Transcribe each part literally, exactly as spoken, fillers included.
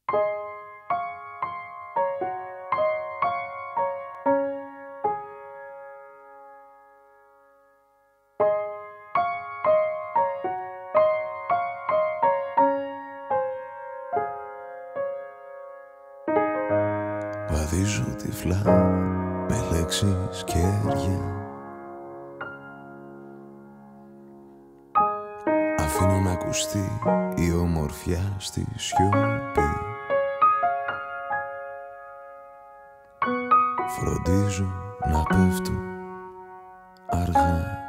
Βαδίζω τυφλά με λέξεις και έργια. Αφήνω να ακουστεί η ομορφιά στη σιωπή. Φροντίζω να πέφτω αργά.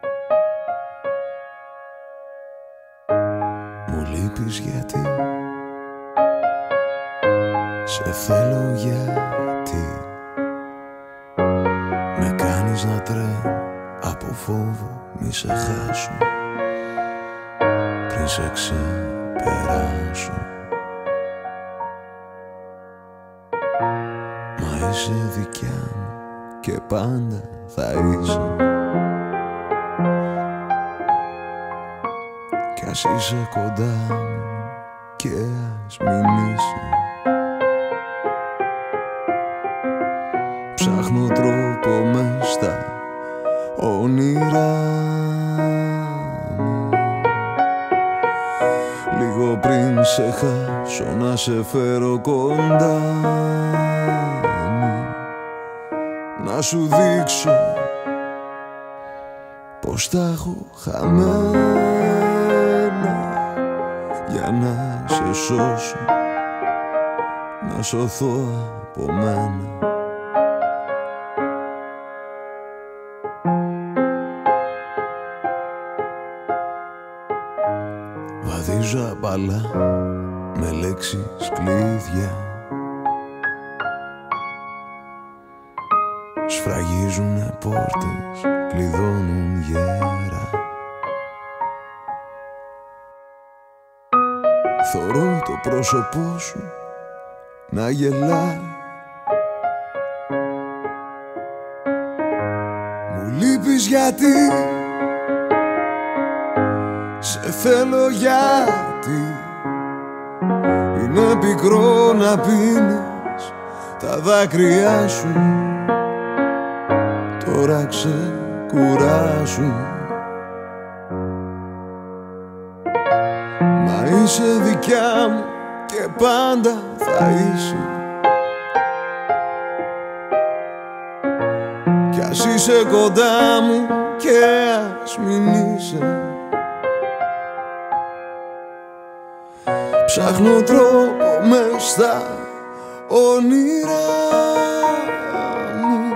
Μου λείπεις γιατί σε θέλω, γιατί με κάνεις να τρέμω από φόβο μη σε χάσω πριν σε ξεπεράσω. Μα είσαι δικιά μου και πάντα θα είσαι, κι ας είσαι κοντά μου και ας μην είσαι. Ψάχνω τρόπο μες στα όνειρά μου, λίγο πριν σε χάσω να σε φέρω κοντά μου, να σου δείξω πως τα έχω χαμένα, για να σε σώσω, να σωθώ από μένα. Βαδίζω απαλά με λέξεις κλειδιά. Σφραγίζουνε πόρτες, κλειδώνουν γέρα. Θωρώ το πρόσωπό σου να γελάει. Μου λείπεις γιατί σε θέλω, γιατί είναι πικρό να πίνεις τα δάκρυά σου, τώρα ξεκουράσου. Μα είσαι δικιά μου και πάντα θα είσαι, κι ας είσαι κοντά μου και ας μην είσαι. Ψάχνω τρόπο μες στα όνειρά μου,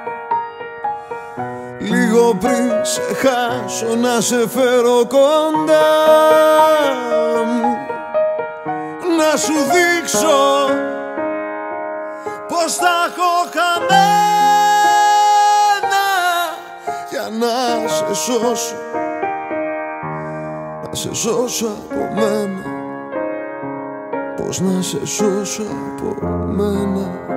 λίγο πριν σε χάσω να σε φέρω κοντά μου, να σου δείξω πως τα έχω χαμένα, για να σε σώσω, να σε σώσω από μένα. Πώς να σε σώσω από μένα.